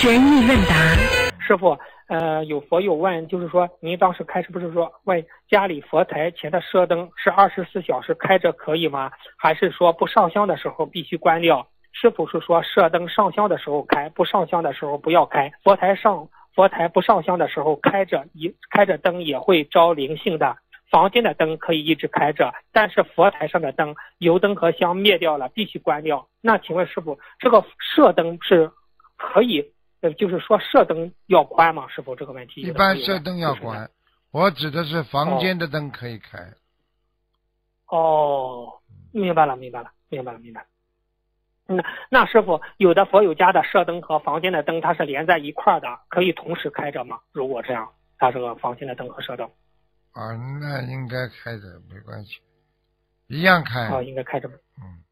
悬疑问答， 师傅，有佛友问，就是说您当时开始不是说问家里佛台前的射灯是24小时开着可以吗？还是说不上香的时候必须关掉？师傅是说射灯上香的时候开，不上香的时候不要开。佛台不上香的时候开着灯也会招灵性的。房间的灯可以一直开着，但是佛台上的灯油灯和香灭掉了，必须关掉。那请问师傅，这个射灯是可以就是说射灯要关吗？师傅，这个问题一般射灯要关，我指的是房间的灯可以开。 哦，明白了。那师傅，有的佛友家的射灯和房间的灯它是连在一块的，可以同时开着吗？如果这样，它这个房间的灯和射灯那应该开着没关系，一样开。 应该开着。